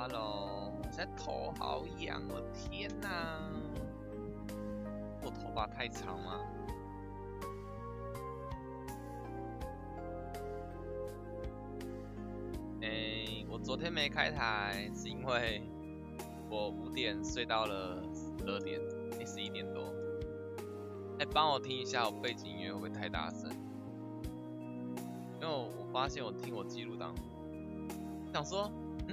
Hello，我现在头好痒，我的天哪！我头发太长吗？我昨天没开台，是因为我5点睡到了12点，11点多。帮我听一下我背景音乐会不会太大声？因为我发现我听我记录档，想说，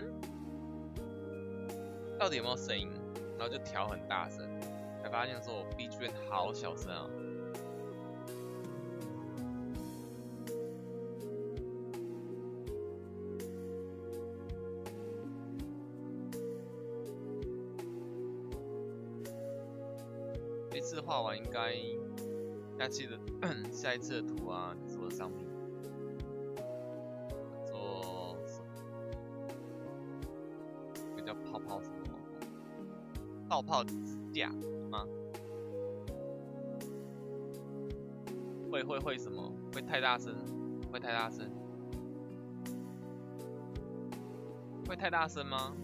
到底有没有声音？然后就调很大声，才发现说我 BGM 好小声啊。这次画完应该下一次的图啊，就是我的商品。做什么？这个叫泡泡什么？泡泡指甲吗？会什么？会太大声？会太大声？会太大声吗？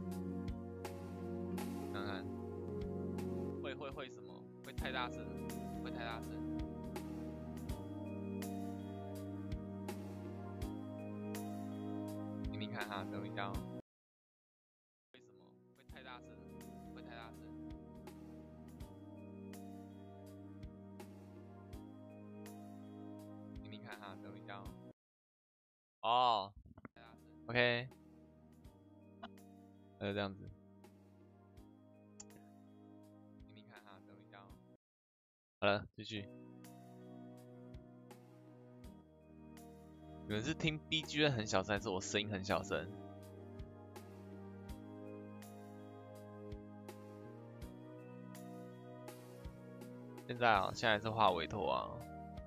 看看，会什么？会太大声？会太大声？听听看哈，等一下哦。为什么会太大声？会太大声？听听看哈，等一下哦。哦 ，OK， 那就这样子。听听看哈，等一下哦。好了，继续。你们是听 BGM 很小声，还是我声音很小声？现在是画委托啊。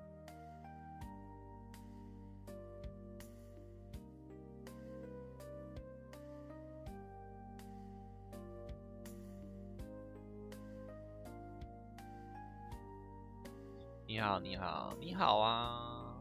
你好，你好，你好啊！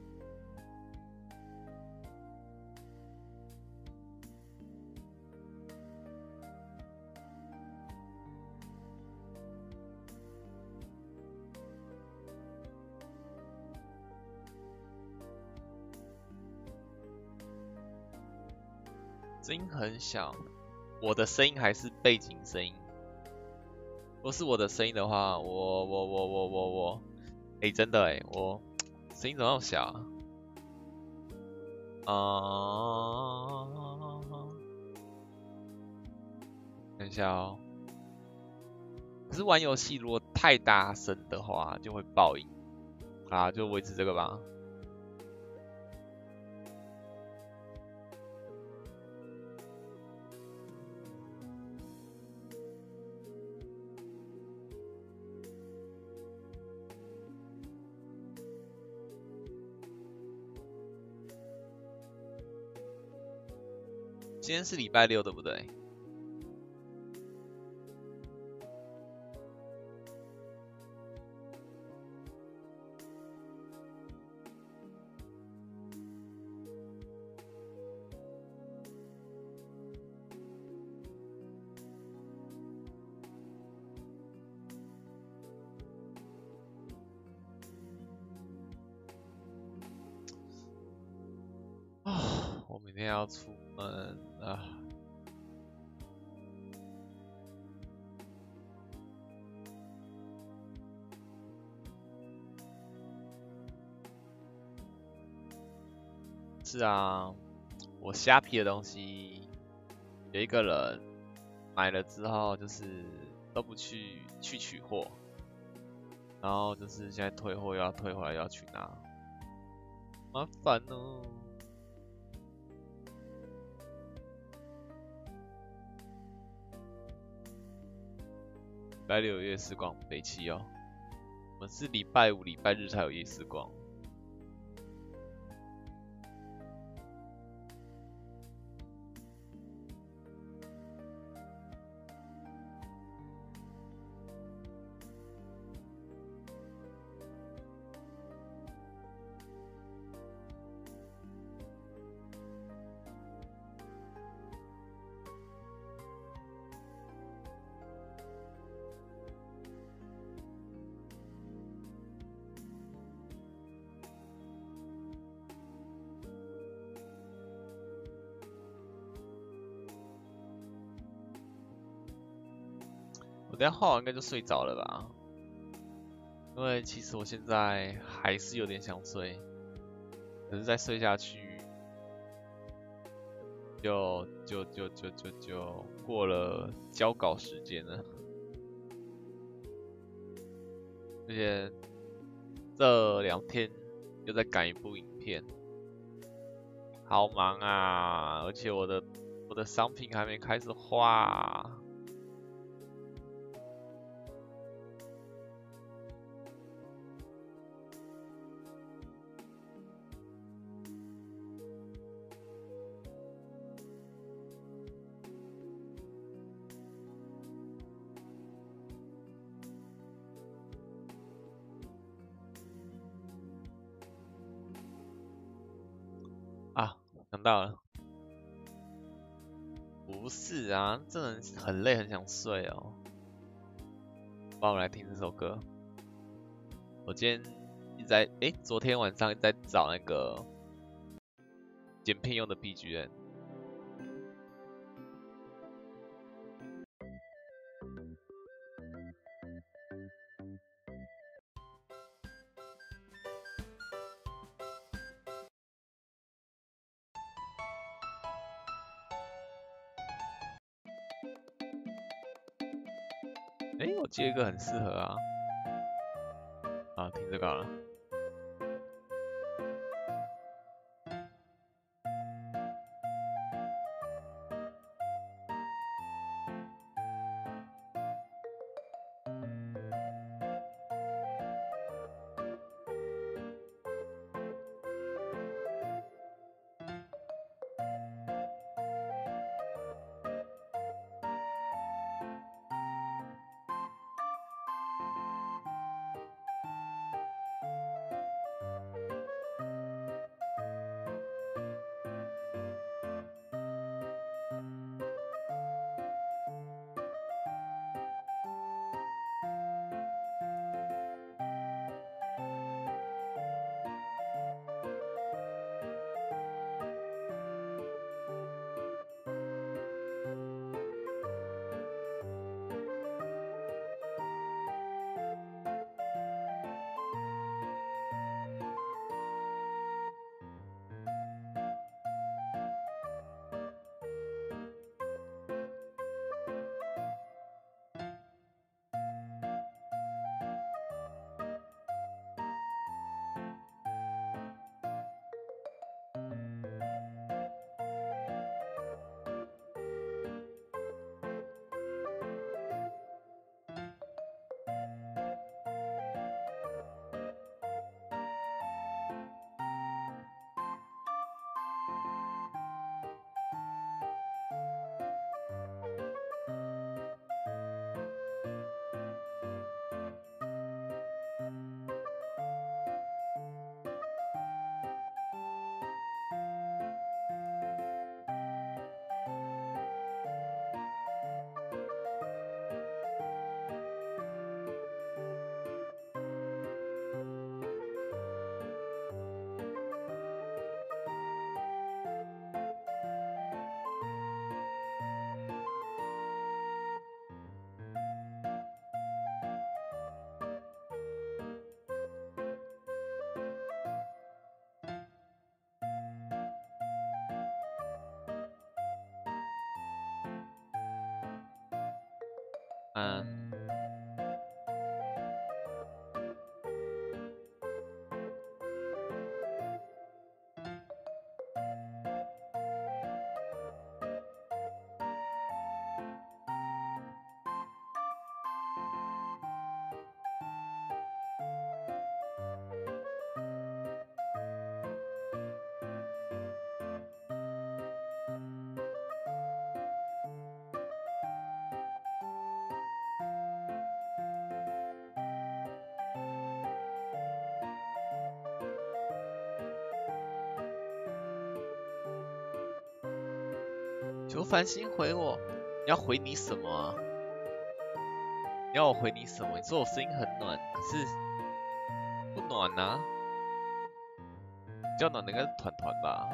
声音很小，我的声音还是背景声音？如果是我的声音的话，我，真的我声音怎么那么小啊？等一下哦。可是玩游戏如果太大声的话，就会爆音啊，就维持这个吧。今天是礼拜6，对不对？我明天要出门啊。是啊，我虾皮的东西，有一个人买了之后就是都不去取货，然后就是现在退货又要退回来，又要去拿，麻烦哦。礼拜6有夜视光，北七哦。我们是礼拜5、礼拜日才有夜视光。 我等下画完应该就睡着了吧？因为其实我现在还是有点想睡，可是再睡下去就过了交稿时间了，而且这2天又在赶一部影片，好忙啊！而且我的商品还没开始画。啊，想到了，不是啊，真的很累，很想睡哦。帮我来听这首歌。我今天一直在，昨天晚上一直在找那个剪片用的 BGM。我接一个很适合啊，听这个好了。求繁星回我，你要回你什么啊？你要我回你什么？你说我声音很暖，可是不暖啊。比较暖的应该是团团吧。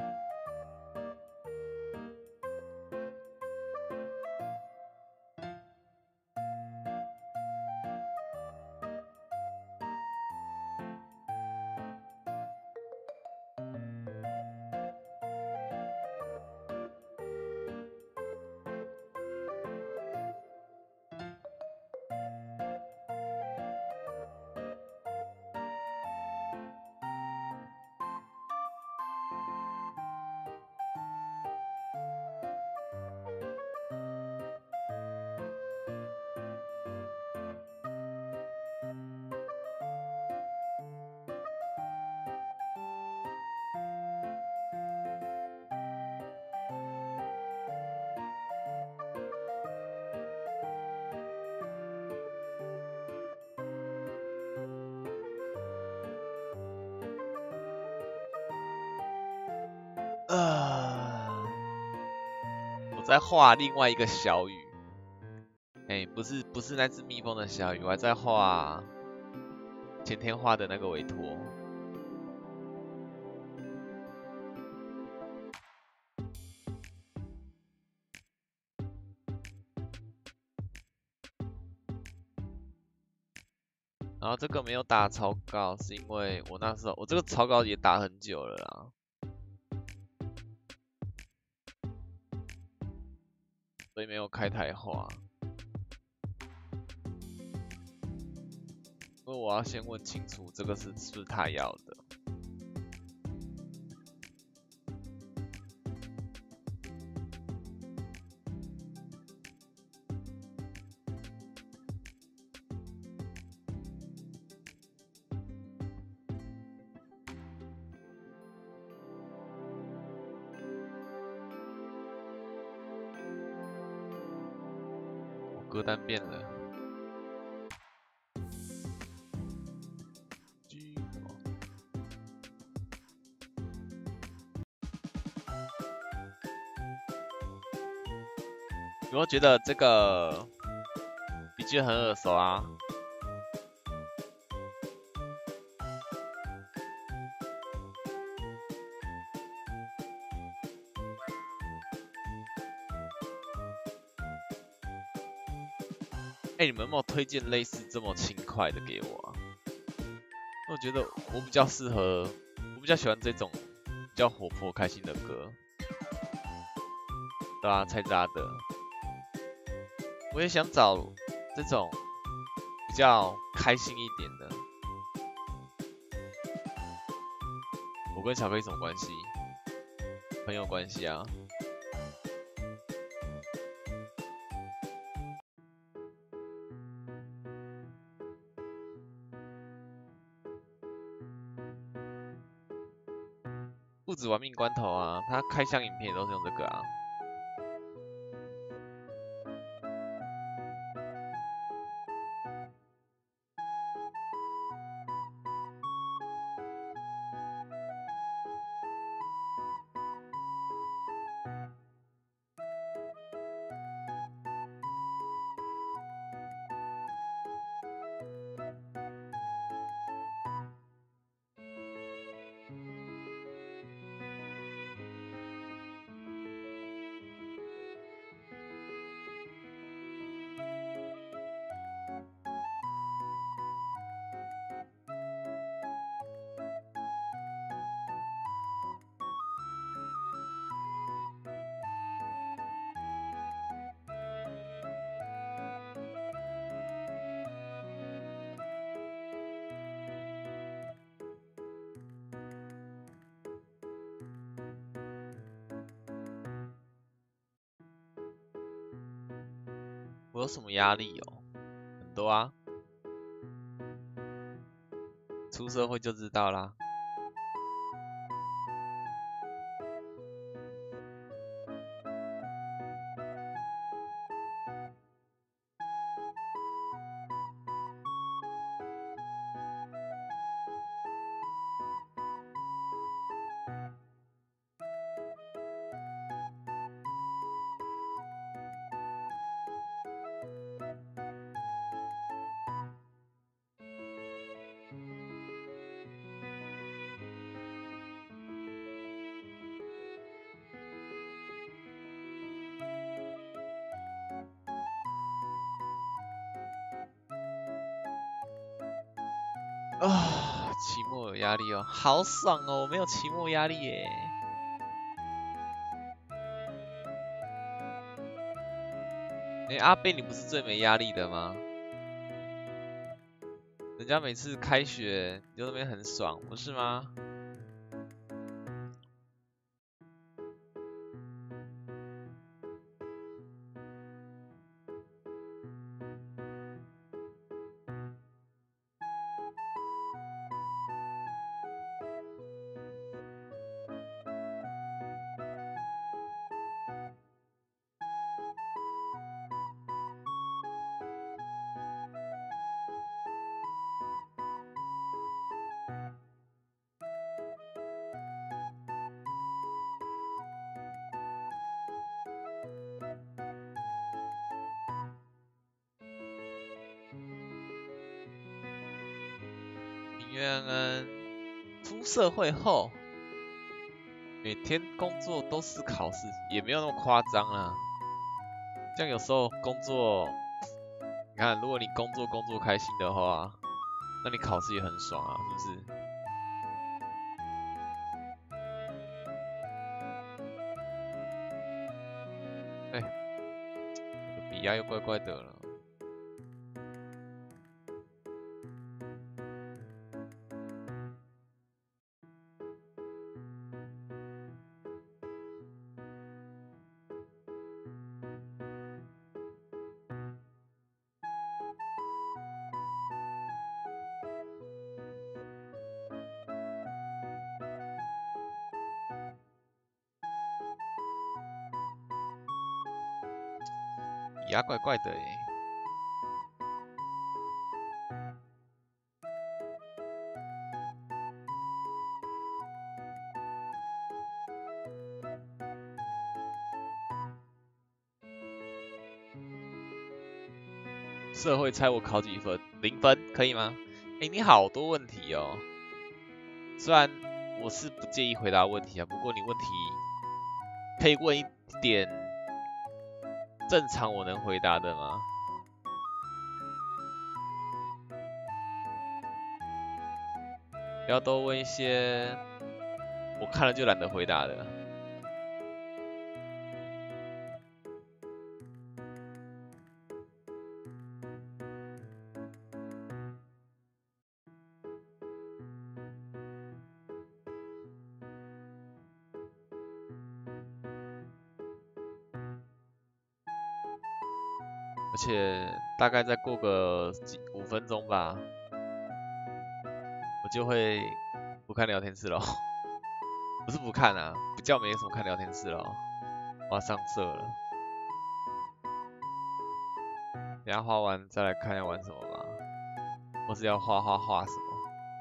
我在画另外一个小雨，不是那只蜜蜂的小雨，我还在画前天画的那个委托。然后这个没有打草稿，是因为我那时候我这个草稿也打很久了啦，所以没有开台画。因为我要先问清楚这个是不是他要的。歌单变了。有没有觉得这个笔记很耳熟啊？你们有没有推荐类似这么轻快的给我啊？我觉得我比较适合，我比较喜欢这种比较活泼开心的歌，对啊，菜渣的。我也想找这种比较开心一点的。我跟巧克力什么关系？朋友关系啊。不止玩命关头啊，他开箱影片也都是用这个啊。我有什么压力哦？很多啊，出社会就知道啦。期末有压力哦，好爽哦，我没有期末压力耶。阿贝，你不是最没压力的吗？人家每次开学就那边很爽，不是吗？ 愿恩出社会后，每天工作都是考试，也没有那么夸张啦。像有时候工作，你看，如果你工作开心的话，那你考试也很爽啊，是不是？哎，这个笔压又怪怪的了。笔压怪怪的耶。社会猜我考几分？0分，可以吗？哎，你好多问题哦。虽然我是不介意回答问题啊，不过你问题可以问一点正常我能回答的吗？不要多问一些我看了就懒得回答的。而且大概再过个5分钟吧，我就会不看聊天室了。不是不看啊，不叫没什么看聊天室了，我要上色了。等下画完再来看要玩什么吧，或是要画什么。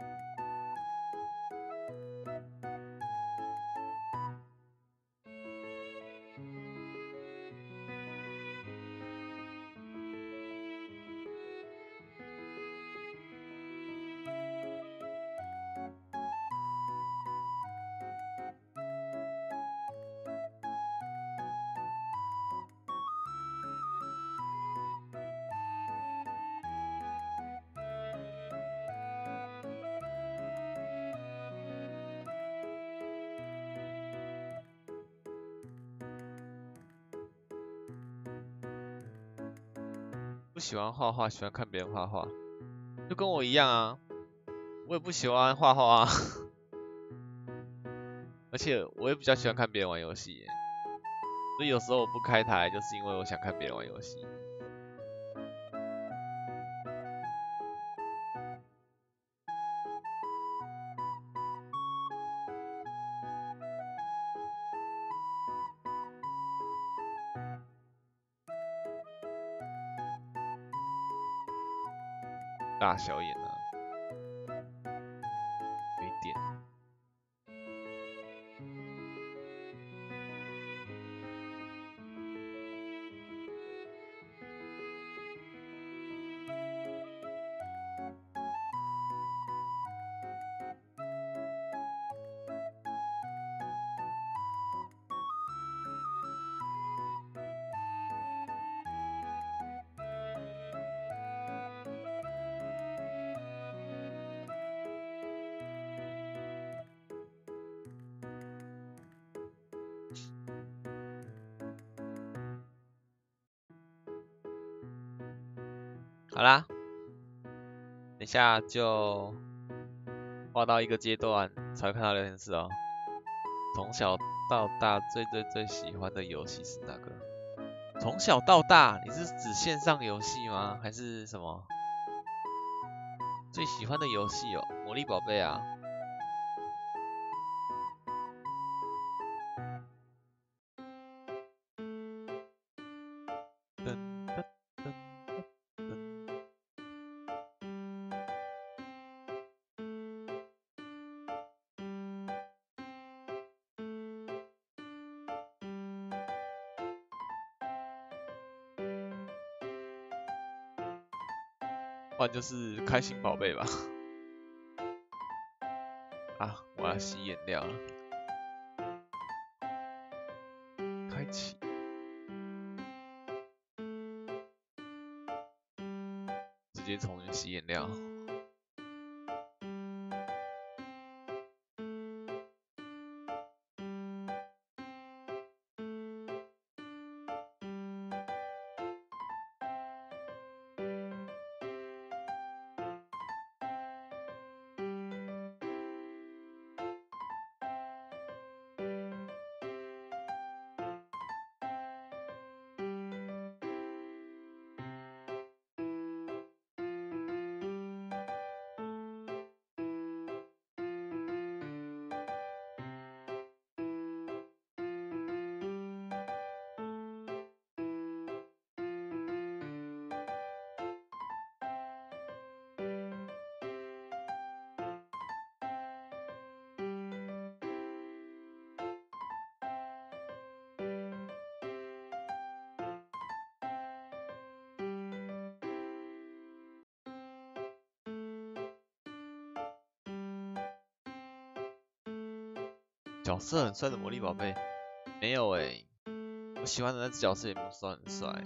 不喜欢画画，喜欢看别人画画，就跟我一样啊。我也不喜欢画画啊，而且我也比较喜欢看别人玩游戏耶，所以有时候我不开台，就是因为我想看别人玩游戏。大小眼啊，有一点。好啦，等一下就画到一个阶段才会看到聊天室哦。从小到大最喜欢的游戏是哪个？从小到大，你是指线上游戏吗？还是什么？最喜欢的游戏哦，魔力宝贝啊。噔噔噔噔。不然就是开心宝贝吧。 我要吸颜料了，开启，直接重新吸颜料。角色很帅的魔力宝贝没有欸，我喜欢的那只角色也没有说很帅。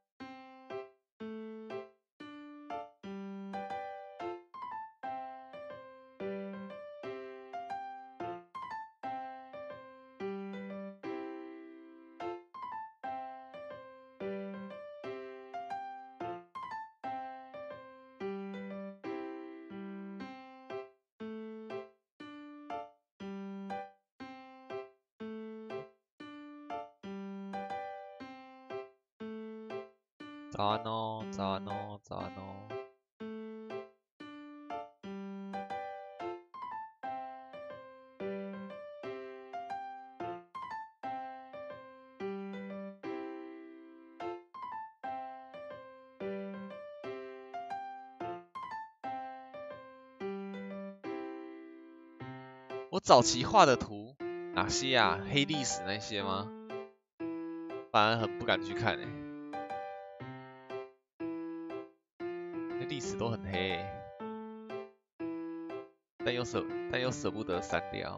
早安哦，早安哦，早安哦。我早期画的图哪些啊？黑历史那些吗？反而很不敢去看欸，那历史都很黑欸，但又舍不得删掉。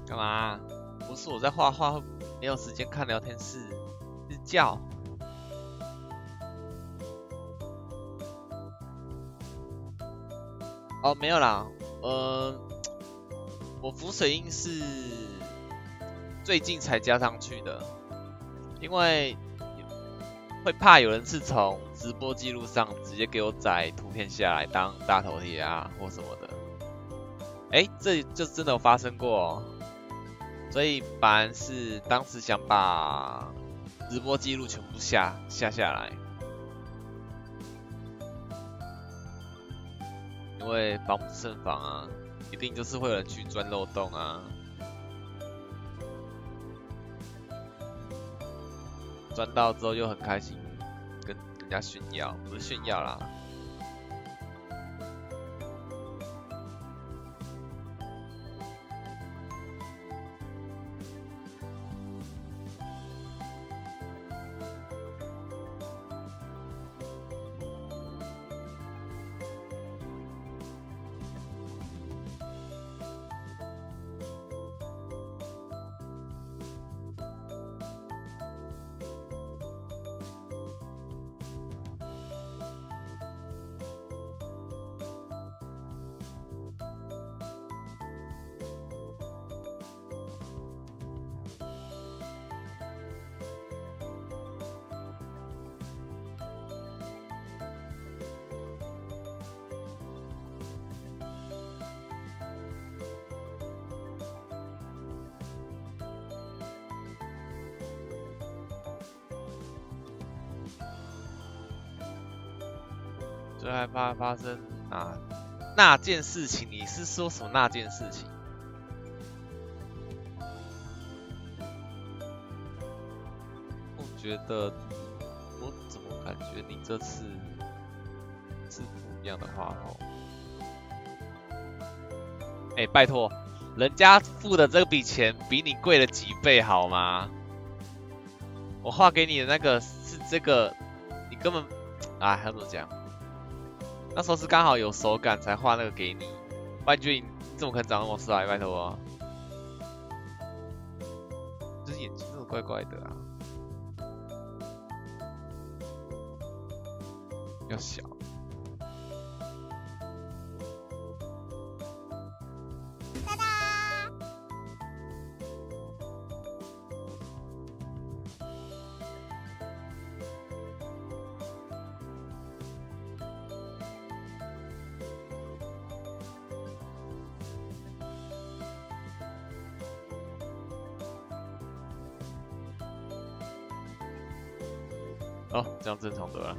干嘛？不是我在画画，没有时间看聊天室，日觉。哦，没有啦，我浮水印是最近才加上去的，因为会怕有人是从直播记录上直接给我载图片下来当大头贴啊或什么的。这就真的有发生过哦。所以本来是当时想把直播记录全部下来，因为防不胜防啊，一定就是会有人去钻漏洞啊，钻到之后又很开心，跟人家炫耀，不是炫耀啦。最害怕发生那件事情，你是说什么那件事情？我觉得，我怎么感觉你这次是不一样的话哦？拜托，人家付的这笔钱比你贵了几倍好吗？我画给你的那个是这个，你根本还要怎么讲？那时候是刚好有手感才画那个给你，不然你觉得你怎么可能长那么帅？拜托啊！就是眼睛这么怪怪的啊，要小。 哒哒。 哦，这样正常的啦。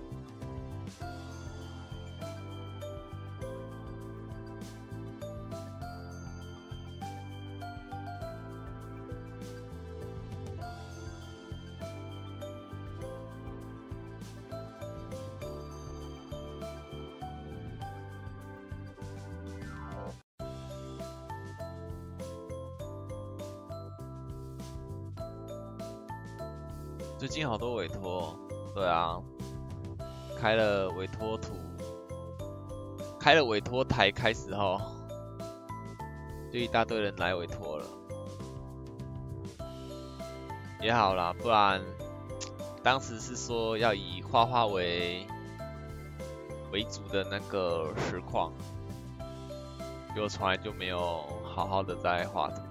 最近好多委托，对啊，开了委托图，开了委托台，开始后就一大堆人来委托了，也好啦，不然当时是说要以画画为主的那个实况，结果从来就没有好好的在画图。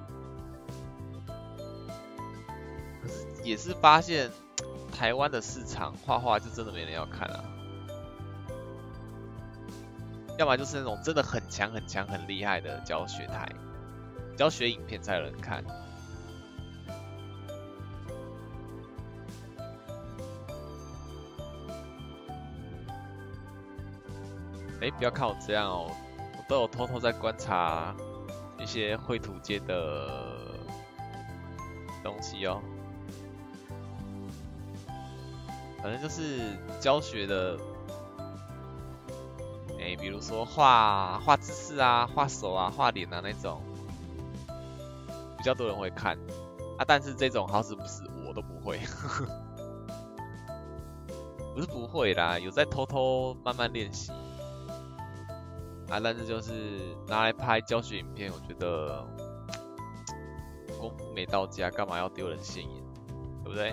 可是也是发现台湾的市场画画就真的没人要看啊，要么就是那种真的很强很强很厉害的教学台，教学影片才有人看。不要看我这样哦，我都有偷偷在观察一些绘图界的东西哦。反正就是教学的，比如说画姿势啊、画手啊、画脸啊那种，比较多人会看啊。但是这种好死不死我都不会，不是不会啦，有在偷偷慢慢练习啊。但是就是拿来拍教学影片，我觉得没到家，干嘛要丢人现眼，对不对？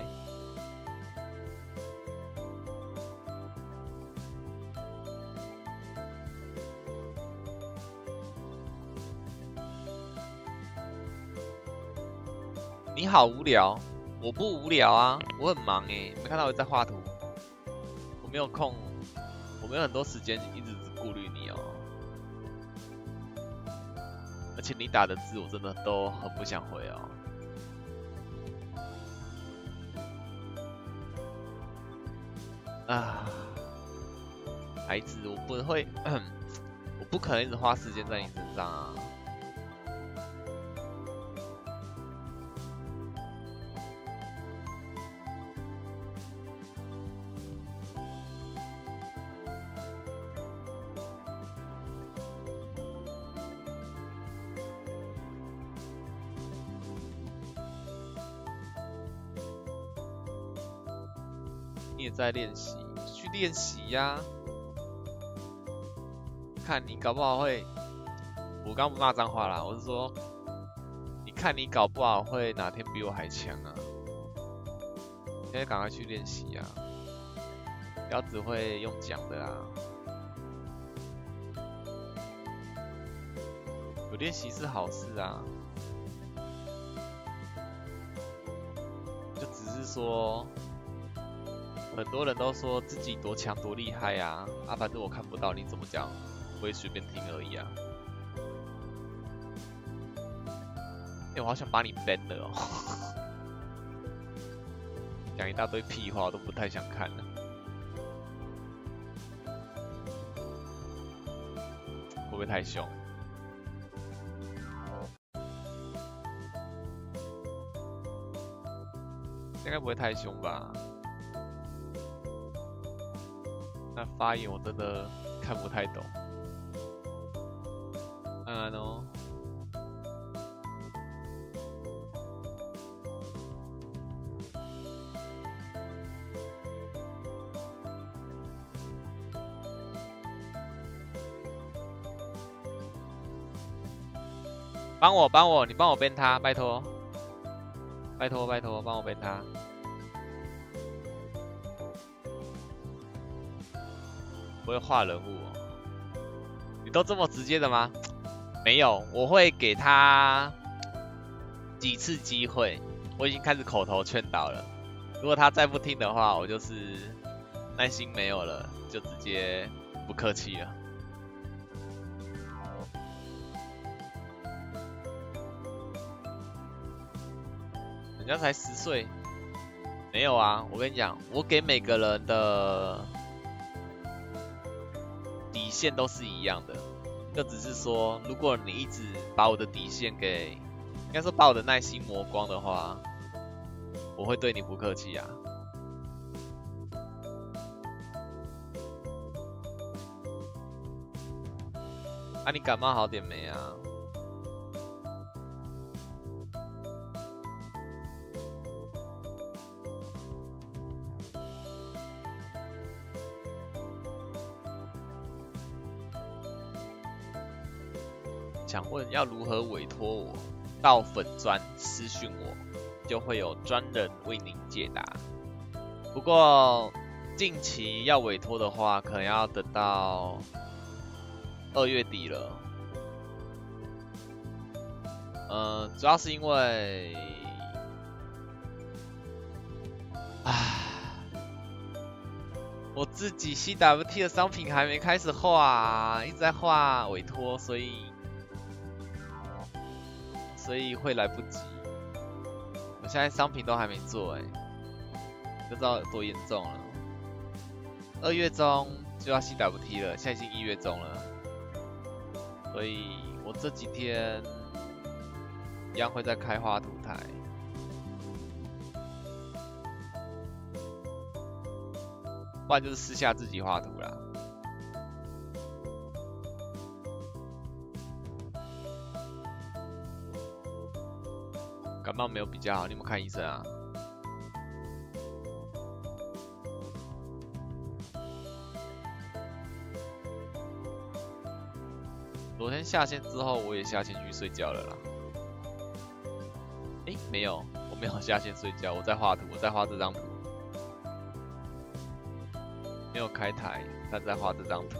你好无聊，我不无聊啊，我很忙欸，没看到我在画图，我没有空，我没有很多时间一直顾虑你哦。而且你打的字我真的都很不想回哦。啊，孩子，我不会，我不可能一直花时间在你身上啊。你也在练习，去练习呀。看你搞不好会，我刚不骂脏话啦，我是说，你看你搞不好会哪天比我还强啊！现在赶快去练习啊，不要只会用讲的啊。有练习是好事啊，就只是说。很多人都说自己多强多厉害啊，反正我看不到，你怎么讲？我会随便听而已啊。我好想把你 ban 了哦，讲一大堆屁话，我都不太想看了。会不会太凶？应该不会太凶吧？那发言我真的看不太懂。哦。帮我，你帮我编他，拜托，拜托，拜托，帮我编他。不会画人物哦，你都这么直接的吗？没有，我会给他几次机会，我已经开始口头劝导了。如果他再不听的话，我就是耐心没有了，就直接不客气了。人家才10岁，没有啊，我跟你讲，我给每个人的底线都是一样的，就只是说，如果你一直把我的底线给，应该说把我的耐心磨光的话，我会对你不客气啊。啊，你感冒好点没啊？想问要如何委托我？到粉专私讯我，就会有专人为您解答。不过近期要委托的话，可能要等到2月底了。主要是因为，我自己 CWT 的商品还没开始画，一直在画委托，所以会来不及。我现在商品都还没做，就知道有多严重了。2月中就要 CWT 了，现在已经1月中了，所以我这几天一样会再开画图台。不然就是私下自己画图啦。感冒没有比较好，你有没有看医生啊？昨天下线之后，我也下线去睡觉了啦。 没有，我没有下线睡觉，我在画图，我在画这张图，没有开台，但在画这张图。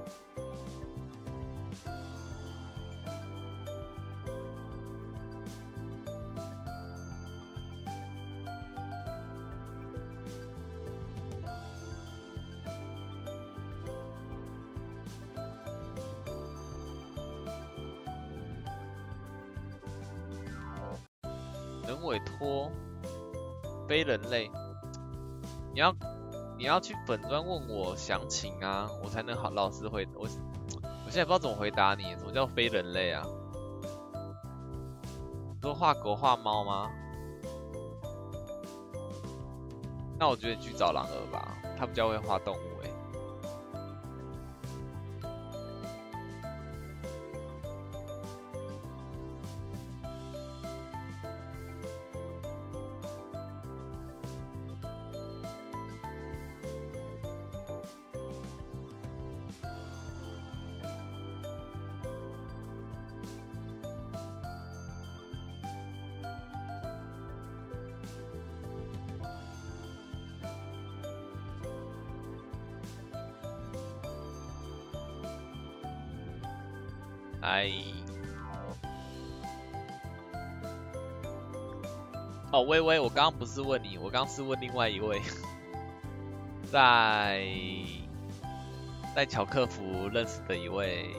人委托非人类，你要去本专问我详情啊，我才能好老实回我现在不知道怎么回答你，什么叫非人类啊？说画狗画猫吗？那我觉得你去找狼儿吧，他比较会画动物欸。哎，哦，微微，我刚刚不是问你，我刚刚是问另外一位，在巧克福认识的一位，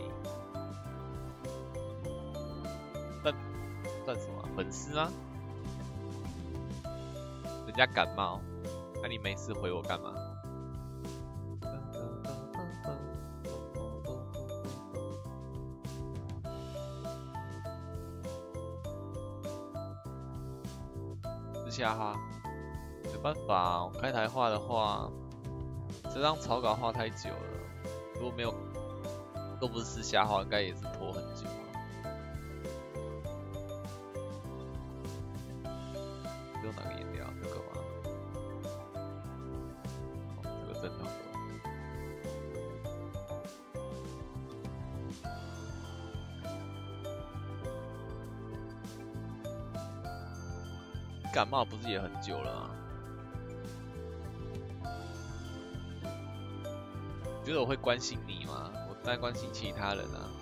算什么粉丝吗？人家感冒，那你没事回我干嘛？下哈，没办法，我开台画的话，这张草稿画太久了，如果没有，都不是私下画，应该也是拖很久啊。用哪个颜料？这个吗？哦，这个正常的。感冒不是也很久了啊？觉得我会关心你吗？我在关心其他人啊。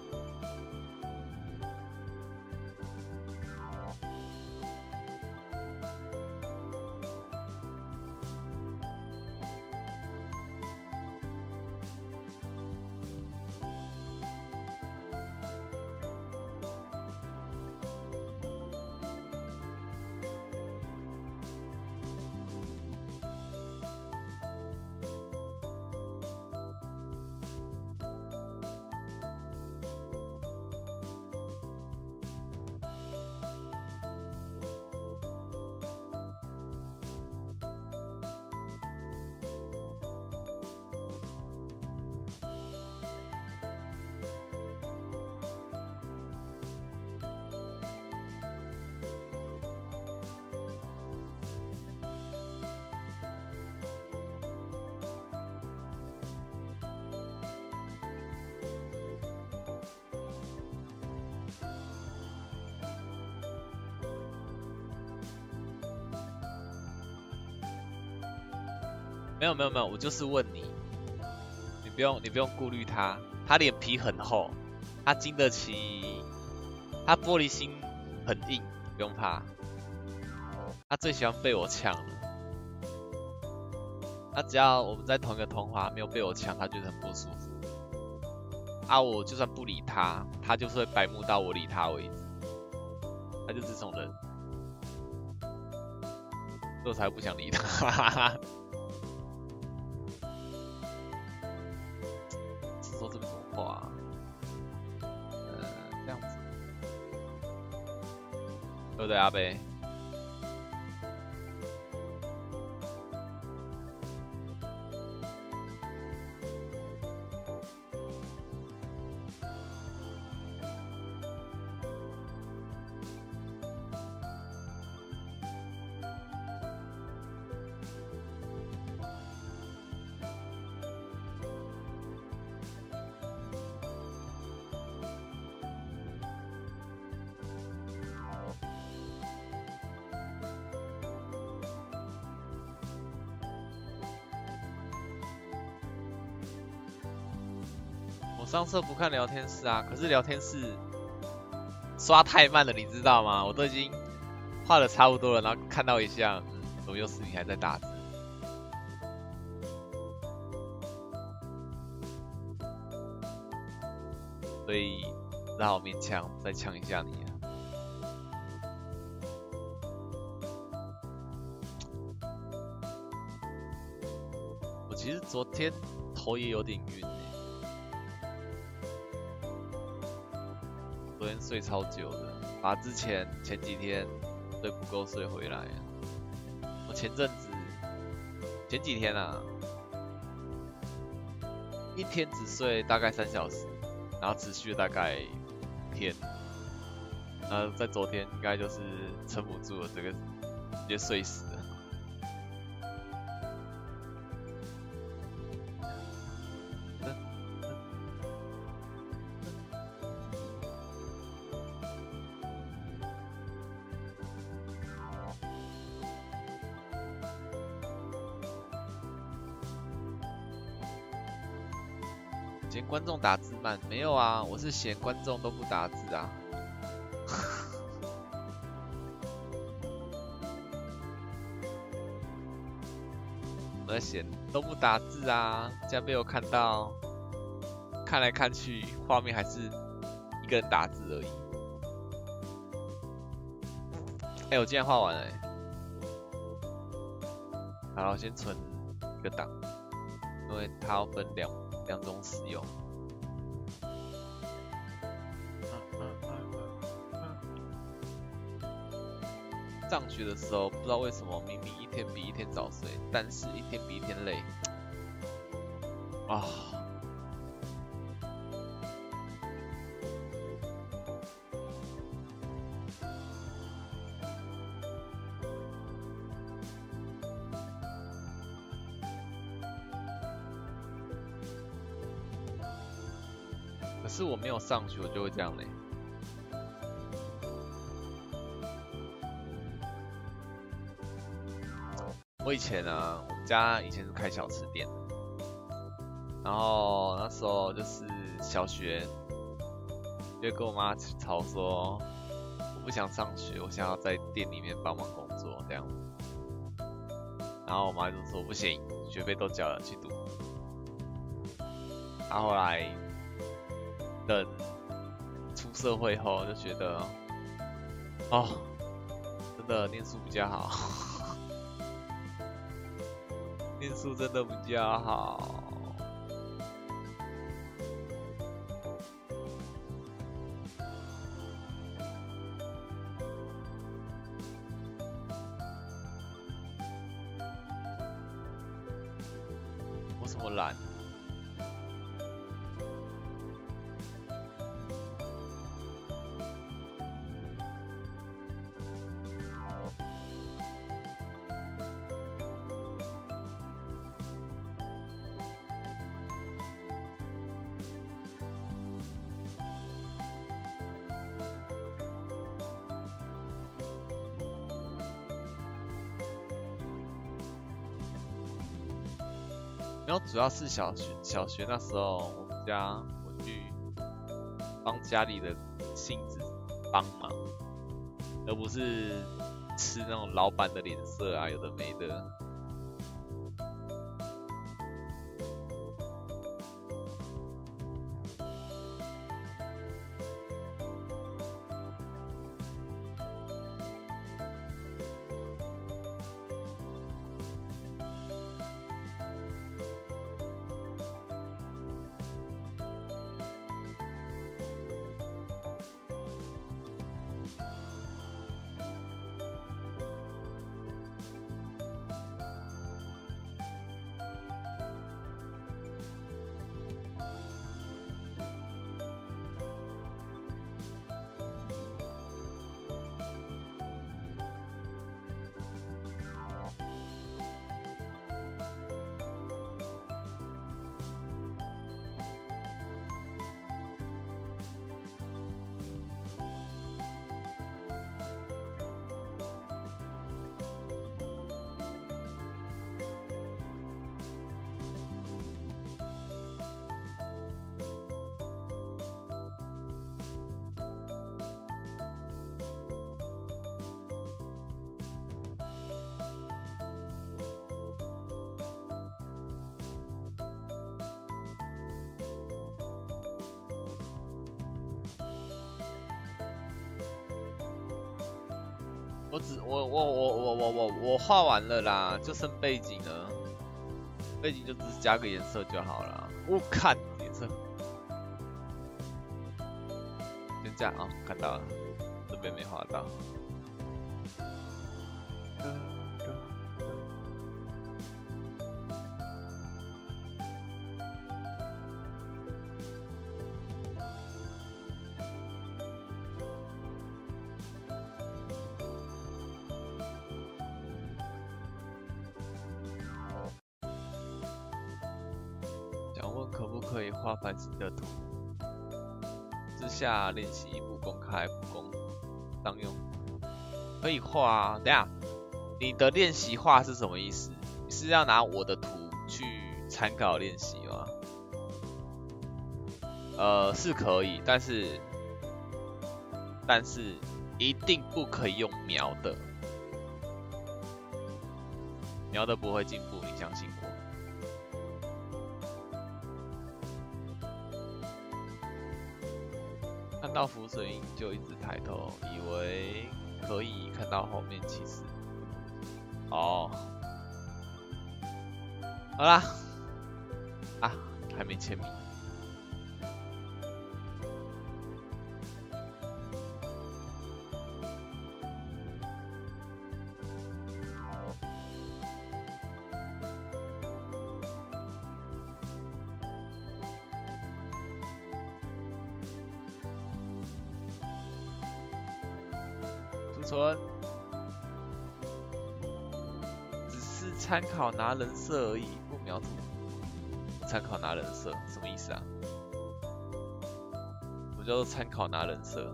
没有，我就是问你，你不用顾虑他，他脸皮很厚，他经得起，他玻璃心很硬，不用怕。他最喜欢被我呛了，他只要我们在同一个通话没有被我呛，他觉得很不舒服。啊，我就算不理他，他就是会白目到我理他为止，他就是这种人，所以我才不想理他。说这么多话，这样子，对不对，阿贝？ 上色不看聊天室啊，可是聊天室刷太慢了，你知道吗？我都已经画的差不多了，然后看到一下，怎么又是你还在打字？所以只好勉强再呛一下你啊。我其实昨天头也有点晕昨天睡超久的，把之前几天睡不够睡回来。我前几天啊，一天只睡大概3小时，然后持续大概5天。在昨天应该就是撑不住了，这个直接睡死了。嫌观众打字慢？没有啊，我是嫌观众都不打字啊。我在嫌都不打字啊，这样被我看到，看来看去，画面还是一个人打字而已。我竟然画完了好，先存一个档，因为它要分两种使用。上学的时候，不知道为什么明明一天比一天早睡，但是一天比一天累。可是我没有上学，我就会这样嘞。我以前啊，我们家以前是开小吃店，然后那时候就是小学，就跟我妈吵说，我不想上学，我想要在店里面帮忙工作这样。然后我妈就说不行，学费都交了，去读。然后后来等出社会后，就觉得，真的念书比较好。念书真的比较好。我什么懒？然后主要是小学那时候，我去帮家里的性子帮忙，而不是吃那种老板的脸色啊，有的没的。 我画完了啦，就剩背景了，背景就只是加个颜色就好了。我看颜色，先这样啊，看到了，这边没画到。想问可不可以画繁星的图？之下练习不公开不公当用，可以画啊。等一下，你的练习画是什么意思？你是要拿我的图去参考练习吗？是可以，但是一定不可以用描的，描的不会进步，你相信我。看到浮水印就一直抬头，以为可以看到后面，其实哦，好啦，啊，还没签名。存，只是参考拿人设而已，不描图。参考拿人设什么意思啊？我叫做参考拿人设。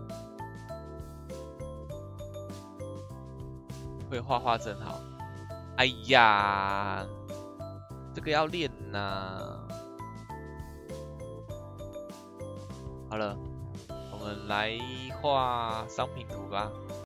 会画画真好。哎呀，这个要练呐。好了，我们来画商品图吧。